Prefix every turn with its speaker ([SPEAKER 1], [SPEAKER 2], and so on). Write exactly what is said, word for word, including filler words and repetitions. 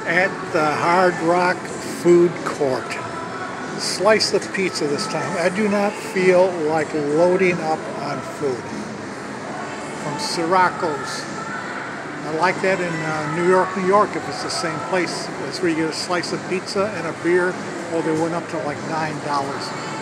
[SPEAKER 1] at the Hard Rock food court. Slice of pizza this time. I do not feel like loading up on food. From Sirocco's. I like that in uh, New York, New York, if it's the same place. That's where you get a slice of pizza and a beer. Oh, they went up to like nine dollars.